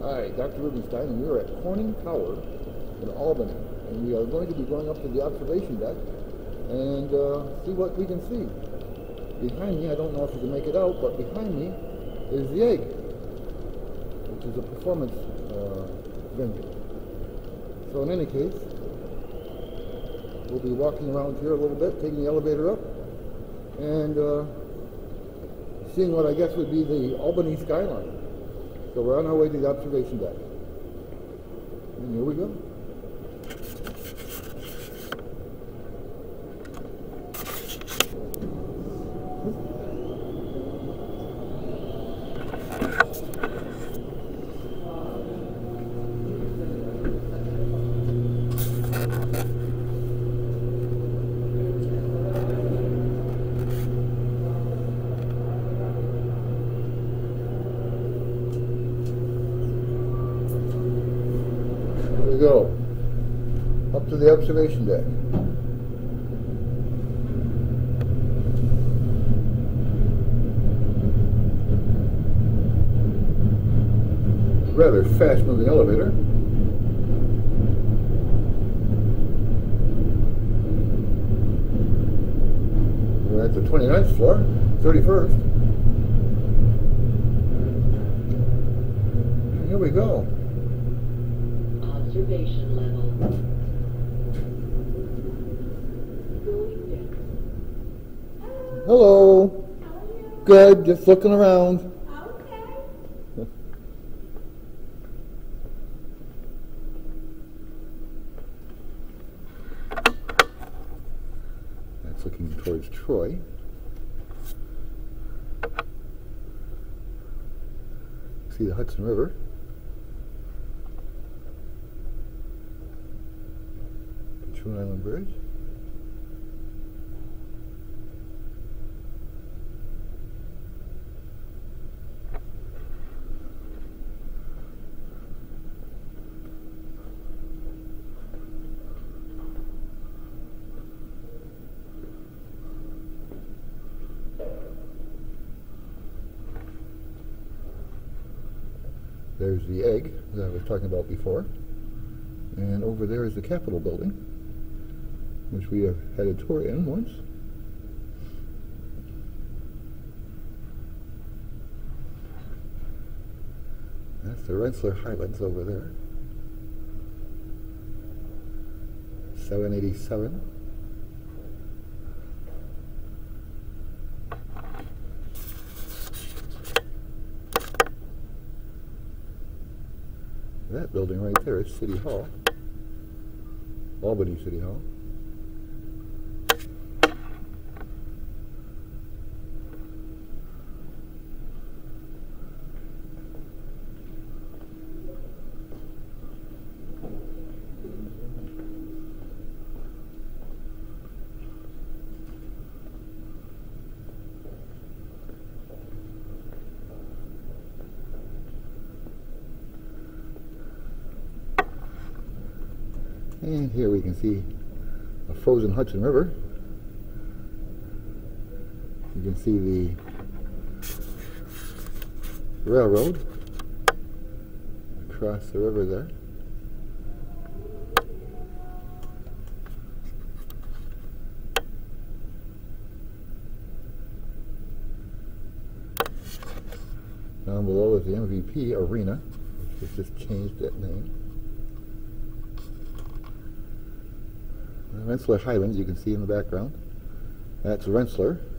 Hi, Dr. Rubenstein, and we're at Corning Tower in Albany, and we are going to be going up to the observation deck and see what we can see. Behind me, I don't know if you can make it out, but behind me is the egg, which is a performance venue. So in any case, we'll be walking around here a little bit, taking the elevator up, and seeing what I guess would be the Albany skyline. So we're on our way to the observation deck. And here we go. Go up to the observation deck. Rather fast moving elevator. We're at the 29th floor, 31st. And here we go. Observation level. Hello. How are you? Good, just looking around. Okay. That's looking towards Troy. See the Hudson River. Twin Island Bridge. There's the egg that I was talking about before. And over there is the Capitol building, which we have had a tour in once. That's the Rensselaer Highlands over there. 787. That building right there is City Hall, Albany City Hall. And here we can see a frozen Hudson River. You can see the railroad across the river there. Down below is the MVP Arena, which has just changed that name. Rensselaer Highlands, you can see in the background. That's Rensselaer.